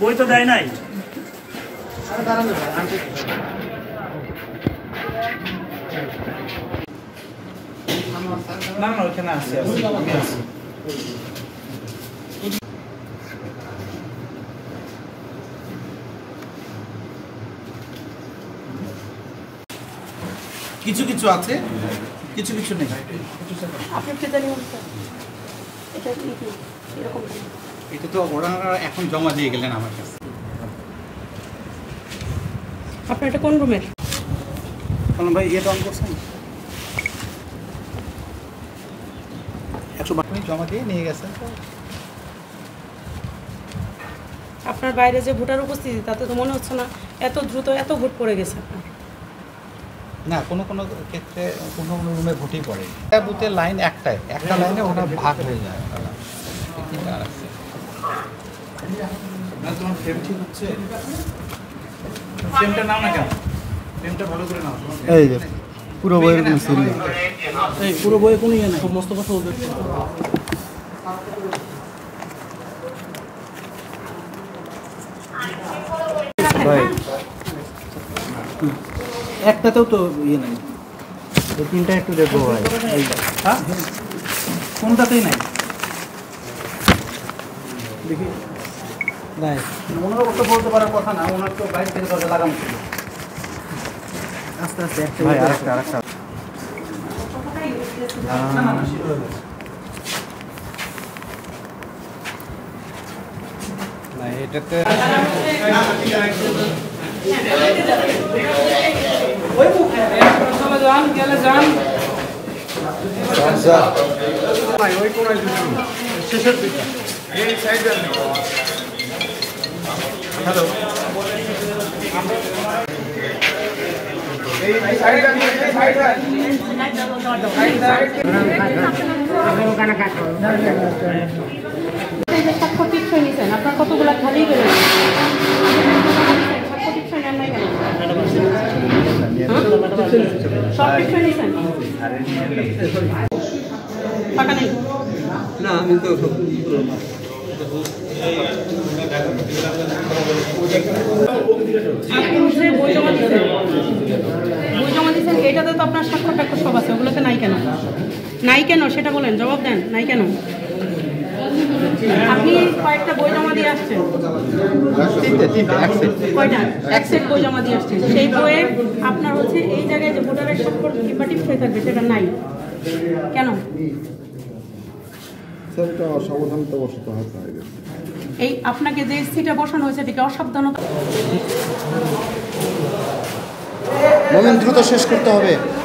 বই তো দেয় নাই। না না ওইখানে আছে আমি আছি। কিছু কিছু আছে, কিছু কিছু নেই। এটা তো ওরা এখন জমা দিয়ে গেলেন আমার কাছে। আপনার এটা কোন রুমের? ভাই এটা অন করছেন 100 জমা দিয়ে নিয়ে গেছেন। আপনার বাইরে যে ভোটার উপস্থিতি তাতে তো মনে হচ্ছে না এত দ্রুত এত ভোট পড়ে গেছে আপনার। না কোনো কোনো ক্ষেত্রে কোনো কোনো রুমে ভোটই পড়ে। একটা বুথের লাইন একটাই, একটা লাইনে ওটা ভাগ হয়ে যায়। না তোমার ফ্রেম ঠিক হচ্ছে, ফ্রেমটা নাও না কেন, ফ্রেমটা ভালো করে নাও। এই যে পুরো বইয়ের কোনো সিল নেই, এই পুরো বইয়ে কোনো ইয়ে নেই, সমস্ত কথা ওদের। ভাই একটাতেও তো ইয়ে নাই, এই তিনটা একটু দেখবো ভাই। হ্যাঁ কোনটাতেই নাই দেখি। নাই ওনারা তো বলতে পারার কথা না, ওনার তো বাইরে থেকে দরজা লাগানো ছিল। আস্তে আস্তে একটা ভাই আরেকটা আরেকটা না এটাতে শেষের দিকটা হ্যালো স্বাক্ষর টিপসই নিছেন, আপনার কতগুলো খালি গেল? স্বাক্ষর টিপসই নেন নাই কেন? সব টিপসই নিছেন? টাকা নেই? না আমি তো আপনি হচ্ছে বই জমা দিচ্ছেন, বই জমা দিচ্ছেন, এটাতে তো আপনার স্বাক্ষর টাক্ষর সব আছে, ওগুলোতে নাই কেন? নাই কেন সেটা বলেন, জবাব দেন, নাই কেন? আপনি কয়েকটা বই জমা দিয়ে আসছেন, কয়টা? এক সেট বই জমা দিয়ে আসছেন, সেই বইয়ে আপনার হচ্ছে এই জায়গায় যে ভোটারের স্বাক্ষর কিংবা টিপসই থাকবে সেটা নাই কেন? এই আপনাকে যে সিটে বসানো হয়েছে এটাকে অসাবধানতা। মোমেন দ্রুত শেষ করতে হবে।